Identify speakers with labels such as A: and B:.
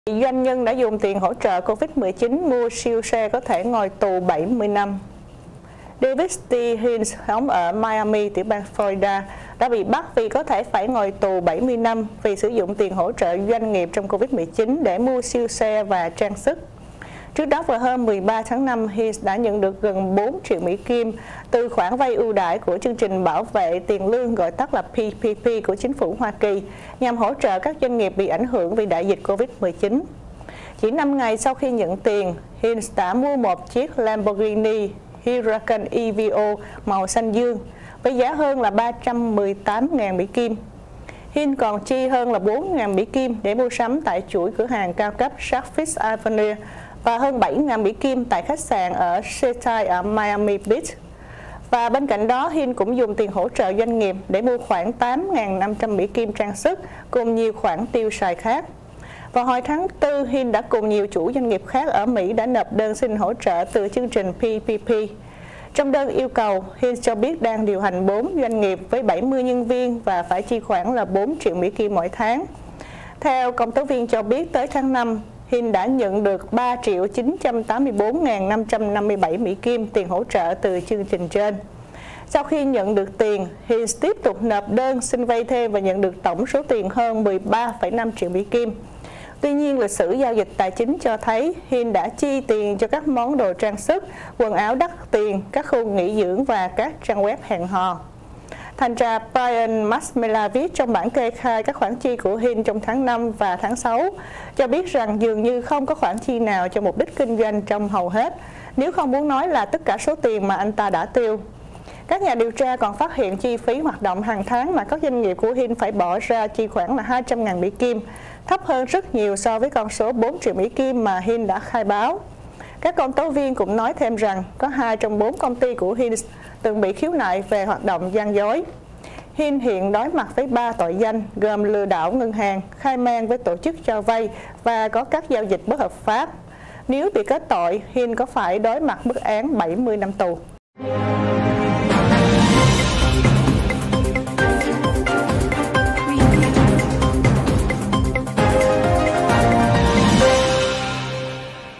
A: Doanh nhân đã dùng tiền hỗ trợ Covid-19 mua siêu xe có thể ngồi tù 70 năm. David T. Hines sống ở Miami, tiểu bang Florida, đã bị bắt vì có thể phải ngồi tù 70 năm vì sử dụng tiền hỗ trợ doanh nghiệp trong Covid-19 để mua siêu xe và trang sức. Trước đó vào hôm 13 tháng 5, Hines đã nhận được gần 4 triệu Mỹ Kim từ khoản vay ưu đãi của chương trình bảo vệ tiền lương gọi tắt là PPP của chính phủ Hoa Kỳ nhằm hỗ trợ các doanh nghiệp bị ảnh hưởng vì đại dịch Covid-19. Chỉ 5 ngày sau khi nhận tiền, Hines đã mua một chiếc Lamborghini Huracan EVO màu xanh dương với giá hơn là 318.000 Mỹ Kim. Hines còn chi hơn là 4.000 Mỹ Kim để mua sắm tại chuỗi cửa hàng cao cấp Saks Fifth Avenue và hơn 7.000 Mỹ Kim tại khách sạn ở Seaside ở Miami Beach. Và bên cạnh đó, Hines cũng dùng tiền hỗ trợ doanh nghiệp để mua khoảng 8.500 Mỹ Kim trang sức cùng nhiều khoản tiêu xài khác. Vào hồi tháng 4, Hines đã cùng nhiều chủ doanh nghiệp khác ở Mỹ đã nộp đơn xin hỗ trợ từ chương trình PPP. Trong đơn yêu cầu, Hines cho biết đang điều hành 4 doanh nghiệp với 70 nhân viên và phải chi khoản là 4 triệu Mỹ Kim mỗi tháng. Theo công tố viên cho biết, tới tháng 5, Hines đã nhận được 3.984.557 Mỹ Kim tiền hỗ trợ từ chương trình trên. Sau khi nhận được tiền, Hines tiếp tục nộp đơn xin vay thêm và nhận được tổng số tiền hơn 13,5 triệu Mỹ Kim. Tuy nhiên, lịch sử giao dịch tài chính cho thấy Hines đã chi tiền cho các món đồ trang sức, quần áo đắt tiền, các khu nghỉ dưỡng và các trang web hẹn hò. Thành tra Brian Masmela viết trong bản kê khai các khoản chi của Hines trong tháng 5 và tháng 6, cho biết rằng dường như không có khoản chi nào cho mục đích kinh doanh trong hầu hết, nếu không muốn nói là tất cả số tiền mà anh ta đã tiêu. Các nhà điều tra còn phát hiện chi phí hoạt động hàng tháng mà các doanh nghiệp của Hines phải bỏ ra chi khoảng là 200.000 Mỹ Kim, thấp hơn rất nhiều so với con số 4 triệu Mỹ Kim mà Hines đã khai báo. Các công tố viên cũng nói thêm rằng có 2 trong 4 công ty của Hines từng bị khiếu nại về hoạt động gian dối. Hines hiện đối mặt với 3 tội danh gồm lừa đảo ngân hàng, khai man với tổ chức cho vay và có các giao dịch bất hợp pháp. Nếu bị kết tội, Hines có phải đối mặt mức án 70 năm tù.